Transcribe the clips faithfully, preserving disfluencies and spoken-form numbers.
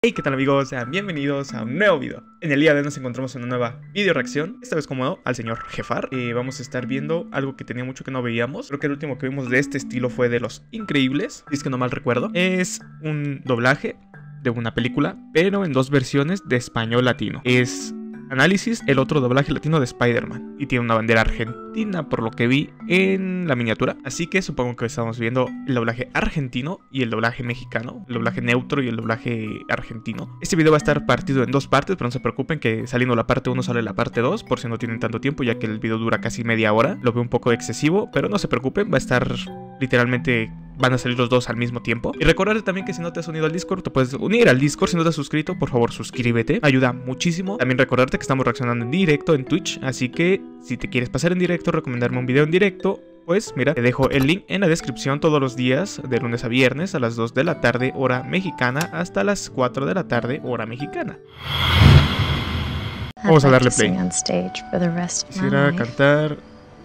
Hey, ¿qué tal amigos? Sean bienvenidos a un nuevo video. En el día de hoy nos encontramos en una nueva video reacción. Esta vez como al señor Jefar. eh, Vamos a estar viendo algo que tenía mucho que no veíamos. Creo que el último que vimos de este estilo fue de Los Increíbles, si es que no mal recuerdo. Es un doblaje de una película, pero en dos versiones de español latino. Es análisis, el otro doblaje latino de Spider-Man, y tiene una bandera argentina por lo que vi en la miniatura. Así que supongo que estamos viendo el doblaje argentino y el doblaje mexicano, el doblaje neutro y el doblaje argentino. Este video va a estar partido en dos partes, pero no se preocupen que saliendo la parte uno sale la parte dos, por si no tienen tanto tiempo, ya que el video dura casi media hora. Lo veo un poco excesivo, pero no se preocupen, va a estar literalmente... van a salir los dos al mismo tiempo. Y recordarte también que si no te has unido al Discord, te puedes unir al Discord. Si no te has suscrito, por favor suscríbete, ayuda muchísimo. También recordarte que estamos reaccionando en directo en Twitch, así que si te quieres pasar en directo, recomendarme un video en directo, pues mira, te dejo el link en la descripción. Todos los días, de lunes a viernes, a las dos de la tarde, hora mexicana, hasta las cuatro de la tarde, hora mexicana. Vamos a darle play. Quisiera cantar...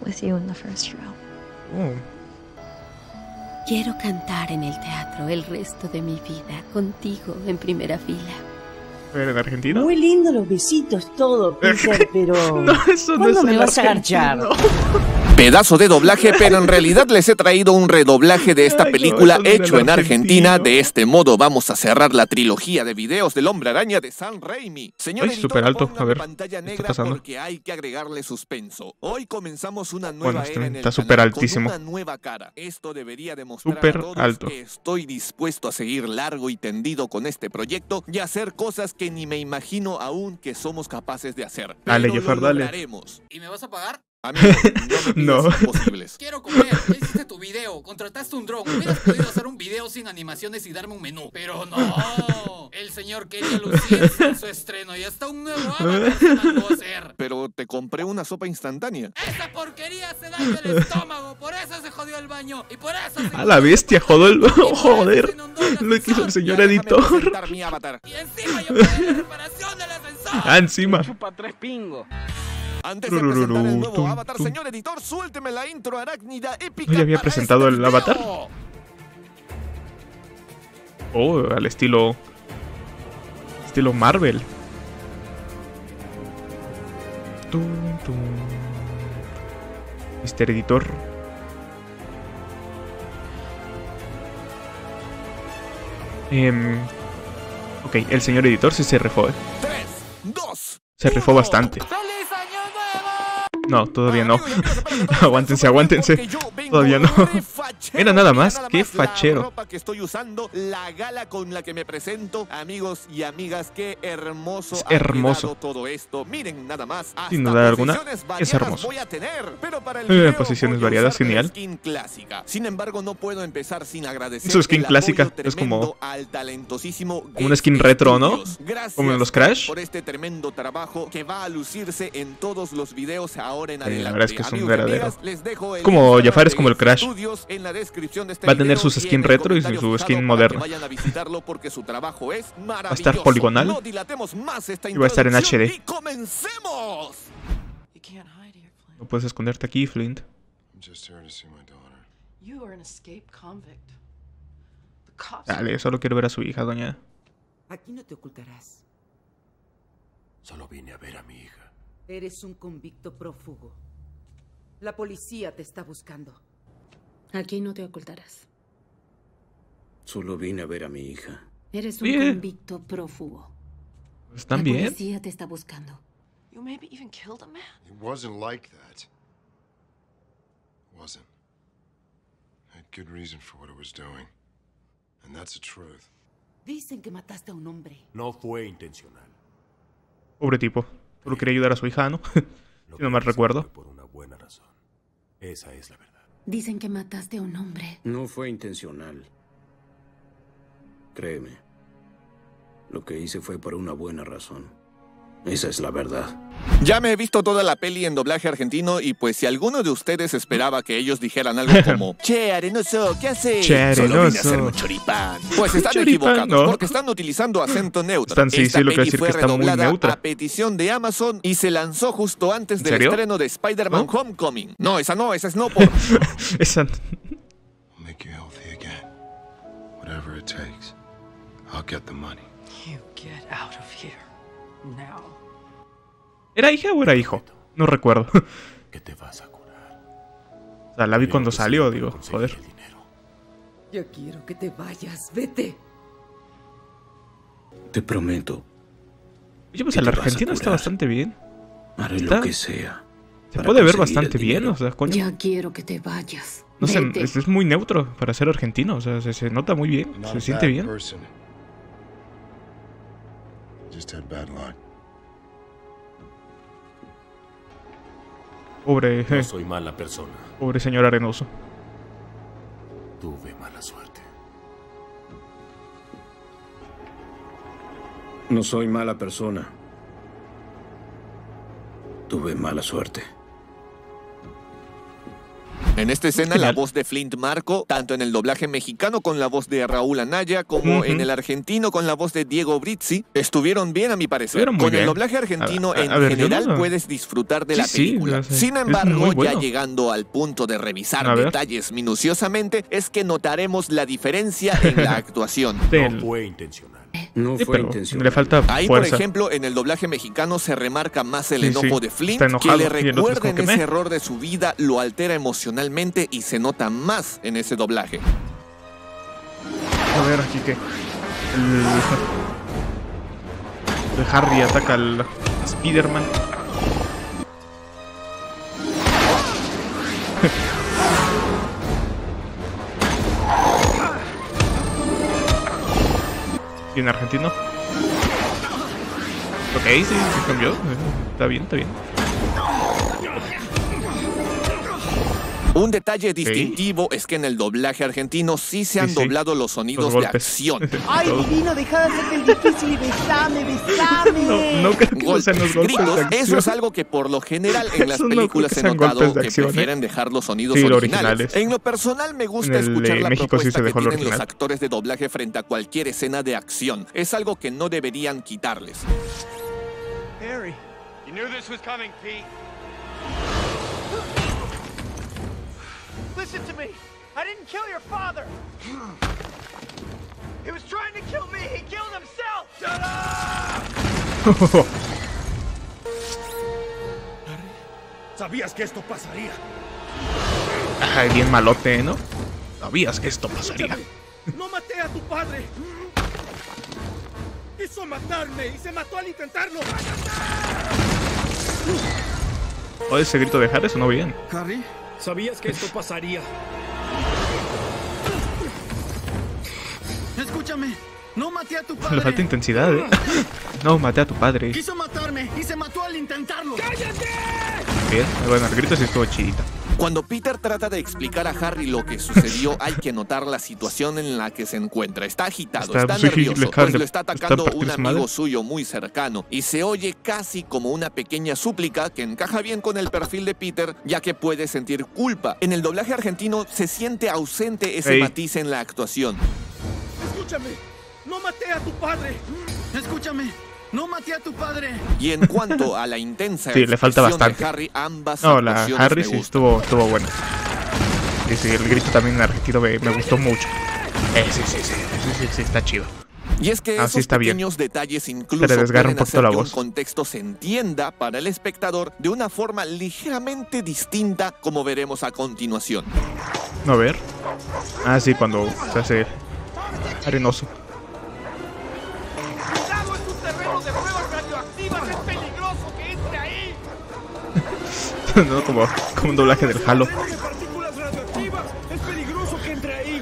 Oh. Quiero cantar en el teatro el resto de mi vida, contigo en primera fila. ¿Pero en Argentina? Muy lindo los besitos, todo, Peter, pero... No, eso no ¿cuándo es me el vas a argentino? agarchar? Pedazo de doblaje, pero en realidad les he traído un redoblaje de esta Ay, no, película eso no era hecho en Argentina. argentino. De este modo vamos a cerrar la trilogía de videos del Hombre Araña de Sam Raimi. Señor Ay, editor, súper alto. ponga A ver, pantalla ¿qué está negra pasando? porque hay que agregarle suspenso. Hoy comenzamos una Bueno, nueva este era en el está canal, súper altísimo. con una nueva cara. Esto debería demostrar Súper a todos alto. que estoy dispuesto a seguir largo y tendido con este proyecto y hacer cosas que ni me imagino aún que somos capaces de hacer. Dale, Pero Jefar, lo dale. lograremos. ¿Y me vas a pagar? Amigo, no me No. pidas imposibles. Quiero comer. Ya hiciste tu video, contrataste un dron. Hubieras podido hacer un video sin animaciones y darme un menú. Pero no. El señor quería lucirse en su estreno y hasta un nuevo avatar se mandó a hacer. Pero te compré una sopa instantánea. Esa porquería se daña el estómago. Por eso se jodió el baño. Y por eso se A la bestia, joder, y por eso joder. se inundó el Lo que hizo el ascensor. señor Ya déjame editor. presentar mi avatar. Y encima yo pagué la reparación del ascensor. Ah, encima. Chupa tres pingos. Antes de presentar el nuevo avatar, señor editor, suélteme la intro arácnida épica. ¿No ya había para presentado este el video. avatar? Oh, al estilo... estilo Marvel. Tum, tum. mister Editor. Em, ok, el señor editor sí se rifó. eh. tres, dos, Se rifó bastante. ¡Feliz año nuevo! No, todavía no. Amigos, yo quiero presentar Aguántense, a aguántense. porque yo vengo Todavía no. re fachero. Mira nada más, Mira qué fachero. La ropa que estoy usando, la gala con la que me presento. Amigos y amigas, qué hermoso Es ha hermoso. quedado todo esto. Miren nada más. Hasta Sin duda alguna, posiciones es variadas hermoso. voy a tener, pero para el Eh, video posiciones voy a variadas, usar la genial. skin clásica. Sin embargo, no puedo empezar sin agradecer Su skin el clásica, apoyo es como- tremendo al talentosísimo como una skin retro, ¿no? Gracias Como en los Crash. por este tremendo trabajo que va a lucirse en todos los videos ahora en Sí, la adelante. verdad es que es un Amigos y verdadero. amigas, les dejo el Como Instagram Jafar es de como el Crash. Estudios en la descripción de este Va a tener video sus y skin en el retro y comentario su fijado skin para moderno. que vayan a visitarlo porque su trabajo es maravilloso. Va a estar poligonal. No dilatemos más esta Y va a estar en introducción H D. y comencemos. You can't hide here, Flint. No puedes esconderte aquí, Flint. I'm just here to see my daughter. You are an escaped convict. The cops... Dale, solo quiero ver a su hija, doña. Aquí no te ocultarás. Solo vine a ver a mi hija. Eres un convicto prófugo. La policía te está buscando. Aquí no te ocultarás. Solo vine a ver a mi hija. Eres un Bien. convicto prófugo. ¿Están La bien? policía te está buscando. You maybe even killed a man. It wasn't like that. It wasn't. I had good reason for what I was doing. And that's the truth. Dicen que mataste a un hombre. No fue intencional. Pobre tipo. Solo quería ayudar a su hija, ¿no? Lo Si no que mal hice recuerdo. fue por una buena razón. Esa es la verdad. Dicen que mataste a un hombre. No fue intencional. Créeme. Lo que hice fue por una buena razón. Esa es la verdad. Ya me he visto toda la peli en doblaje argentino y pues si alguno de ustedes esperaba que ellos dijeran algo como Che, arenoso, ¿qué haces? Che, Solo vine a arenoso. hacerme un choripán. Pues están Choripán, equivocados no. porque están utilizando acento neutro. Están- sí, Esta sí, lo que peli decir fue que está muy redoblada neutra. a petición de Amazon y se lanzó justo antes ¿En del serio? estreno de Spider-Man ¿No? Homecoming. No, esa no, esa es no por... Esa... I'll make you healthy again. Whatever it takes. I'll get the money. You get out of here now. ¿Era hija o era hijo? No recuerdo. Que te vas a curar. O sea, la vi cuando salió, digo, joder. Yo quiero que te vayas, vete. Te prometo. Oye, pues el argentino está bastante bien. Haré Está... lo que sea. Se puede ver bastante bien, o sea, coño. Ya quiero que te vayas. No sé, Vete. es, es muy neutro para ser argentino, o sea, se, se nota muy bien, Not se a siente bad bien. person. Just had bad luck. Pobre, No soy mala persona. pobre señor Arenoso. Tuve mala suerte. No soy mala persona. Tuve mala suerte. En esta escena Genial. la voz de Flint Marko, tanto en el doblaje mexicano con la voz de Raúl Anaya, como Ujú. en el argentino con la voz de Diego Brizzi, estuvieron bien a mi parecer. Estuvieron muy Con bien. el doblaje argentino A- a- en a ver, yo general no- puedes disfrutar de Sí, la sí, película. o sea, Sin es embargo, muy bueno. ya llegando al punto de revisar A ver. detalles minuciosamente, es que notaremos la diferencia en la actuación. Del- No fue intencional. No sí, fue pero intencional. le falta Ahí, por fuerza. ejemplo, en el doblaje mexicano se remarca más el Sí, enojo sí. de Flint, Está enojado, que le y el otro es como recuerden que ese meh. error de su vida, lo altera emocionalmente y se nota más en ese doblaje. A ver, aquí que... El, el Harry ataca al Spider-Man. ¿Y en argentino? Ok, sí, sí cambió. Está bien, está bien. Un detalle distintivo es que en el doblaje argentino sí se han Sí, sí. doblado los sonidos Los de golpes. acción. ¡Ay, divino! ¡Deja de hacerte el difícil y besame, besame! No, no creo que no sean los golpes gritos, de acción. eso es algo que por lo general en las Eso no creo películas que he sean notado golpes de que acción, ¿eh? prefieren dejar los sonidos Sí, originales. originales. En lo personal me gusta En el, escuchar eh, la México sí propuesta se que dejó lo tienen los original. actores de doblaje frente a cualquier escena de acción. Es algo que no deberían quitarles. Harry, you knew this was coming, Pete. Listen to me. I didn't kill your father. He was trying to kill me. He killed himself. Shut up! Sabías que esto pasaría. Ay, bien malote, ¿no? Sabías que esto pasaría. No maté a tu padre. Quiso matarme y se mató al intentarlo. ¿O ese grito de Harry sonó bien? Harry, sabías que esto pasaría. Escúchame, no maté a tu padre. Le falta intensidad, ¿eh? No, maté a tu padre. Quiso matarme y se mató al intentarlo. ¡Cállate! Bien, bueno, el grito sí estuvo chidita. Cuando Peter trata de explicar a Harry lo que sucedió, hay que notar la situación en la que se encuentra. Está agitado, Está- está, sí, le nervioso, acaban pues de- lo está está atacando partiendo un su madre. amigo suyo muy cercano. Y se oye casi como una pequeña súplica que encaja bien con el perfil de Peter, ya que puede sentir culpa. En el doblaje argentino se siente ausente ese Ey. matiz en la actuación. Escúchame, no maté a tu padre. Escúchame, no maté a tu padre. Y en cuanto a la intensa Sí, le falta expresión de bastante. Harry, ambas No, la actuaciones Harry me sí gustan. estuvo, estuvo buena. Sí, sí, el grito también en argentino me, me gustó mucho. Eh, sí, sí, sí, sí, sí, sí, está chido. Y es que Así esos está bien. pequeños detalles incluso Se le desgarra un pueden poquito hacer la que un voz. contexto se entienda para el espectador de una forma ligeramente distinta, como veremos a continuación. A ver. Ah, sí, cuando se hace arenoso. ¡Cuidado! ¡Es un terreno de pruebas radioactivas! ¡Es peligroso que entre ahí! No, como, como un doblaje del Halo. De partículas radioactivas. Es peligroso que entre ahí.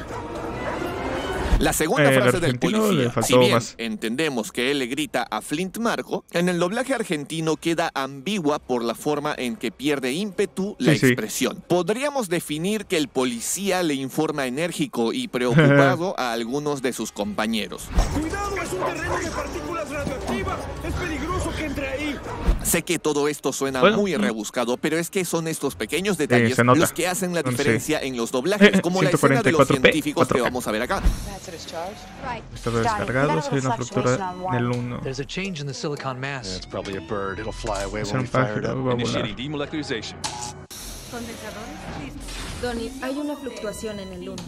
La segunda Eh, el frase del argentino policía, le faltó si bien más. entendemos que él le grita a Flint Marko, en el doblaje argentino queda ambigua por la forma en que pierde ímpetu la Sí, sí. expresión. Podríamos definir que el policía le informa enérgico y preocupado a algunos de sus compañeros. Cuidado, es un terreno de partículas radioactivas. Es peligroso que entre ahí. Sé que todo esto suena Bueno, muy mm. rebuscado, pero es que son estos pequeños detalles se nota. los que hacen la Son, sí. diferencia en los doblajes, como la escena de los ciento cuarenta y cuatro p, científicos que cuatro K. vamos a ver acá. Está descargado, hay una fractura en el uno. There's a change in the silicon mass. Yeah, it's probably a bird. It'll fly away Es when un we fire it pájaro, up. va a volar. Initiating demolecularization. Condensadores listos. Donnie, hay una fluctuación en el uno.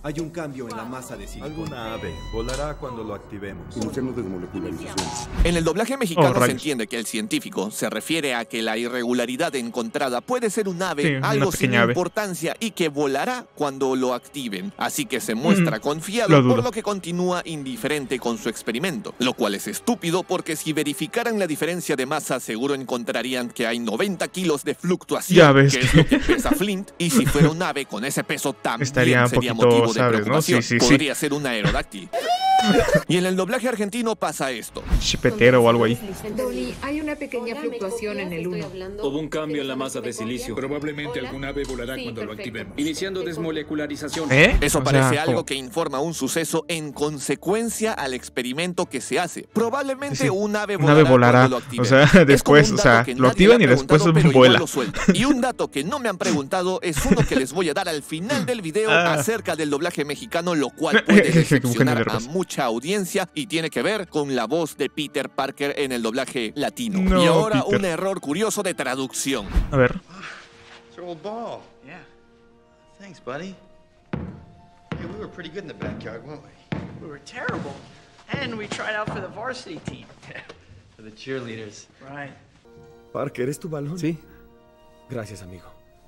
Hay un cambio en la masa de silicona. Alguna ave volará cuando lo activemos. Iniciando desmolecularización. En el doblaje mexicano Oh, se entiende que el científico se refiere a que la irregularidad encontrada puede ser un ave, Sí, una algo sin pequeña ave. importancia y que volará cuando lo activen. Así que se muestra Mm, confiado, lo dudo. por lo que continúa indiferente con su experimento. Lo cual es estúpido porque si verificaran la diferencia de masa seguro encontrarían que hay noventa kilos de fluctuación, Ya ves que que- es lo que pesa Flint. Y si fuera un ave con ese peso también Estaría un sería poquito, motivo de ¿sabes, no? preocupación. Sí, sí, sí. Podría ser un aerodáctil. Y en el doblaje argentino pasa esto. Chipetero o algo ahí. Donnie, hay una pequeña fluctuación en el uno. Hubo un cambio en la masa de silicio. Probablemente algún ave volará Sí, cuando lo perfecto. activemos. Iniciando desmolecularización. ¿Eh? Eso O parece sea, algo ¿cómo? que informa un suceso en consecuencia al experimento que se hace. Probablemente Sí, un ave un volará, ave volará, cuando lo o activen. sea, Es como después, un o dato sea, que lo nadie activan le ha y después preguntado, pero vuela. igual lo suelta. Y un dato que no me han preguntado es uno que les voy a dar al final del video Ah. acerca del doblaje mexicano, lo cual puede Buscando decepcionar a nervios. mucha audiencia y tiene que ver con la voz de Peter Parker en el doblaje latino. No, y ahora Peter. un error curioso de traducción. A ver. It's your old ball. Yeah. Thanks, buddy. Hey, we were pretty good in the backyard, weren't we? We were terrible. And we tried out for the varsity team. For the cheerleaders. Right. Parker, ¿es tu balón? Sí. Gracias, amigo.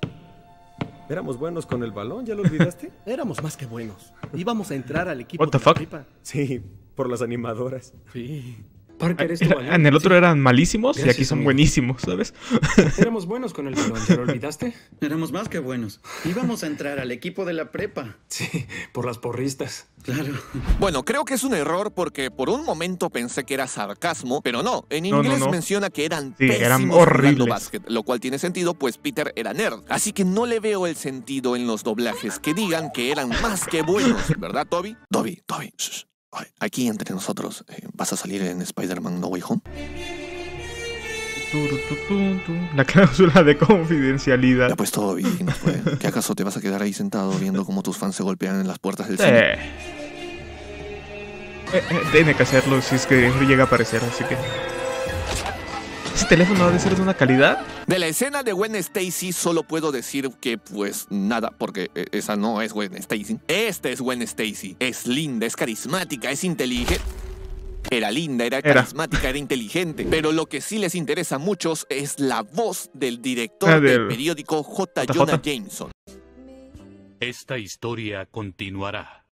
Éramos buenos con el balón, ¿ya lo olvidaste? Éramos más que buenos. Íbamos a entrar al equipo What the de la fuck? prepa. Sí, por las animadoras. Sí. Parker, es tu balón. En el otro eran malísimos y Gracias, aquí son amigo. buenísimos, ¿sabes? Éramos buenos con el balón, ¿ya lo olvidaste? Éramos más que buenos. Íbamos a entrar al equipo de la prepa. Sí, por las porristas. Claro. Bueno, creo que es un error porque por un momento pensé que era sarcasmo, pero no. En No, no, inglés no. menciona que eran Sí, pésimos eran jugando horribles. básquet, lo cual tiene sentido, pues Peter era nerd. Así que no le veo el sentido en los doblajes que digan que eran más que buenos, ¿verdad, Toby? Toby, Toby, shh. Oye, aquí entre nosotros, eh, ¿vas a salir en Spider-Man No Way Home? Turu, tu, tu, tu. La cláusula de confidencialidad. Ya pues, Toby, no puede. ¿Qué acaso te vas a quedar ahí sentado viendo cómo tus fans se golpean en las puertas del Sí. cine? Eh, eh, tiene que hacerlo si es que llega a aparecer, así que... ¿Ese teléfono ha de ser de una calidad? De la escena de Gwen Stacy solo puedo decir que pues nada, porque eh, esa no es Gwen Stacy. Esta es Gwen Stacy. Es linda, es carismática, es inteligente. Era linda, era Era. carismática, era inteligente. Pero lo que sí les interesa a muchos es la voz del director Ah, del del- periódico J. J J. Jonah Jameson. Esta historia continuará.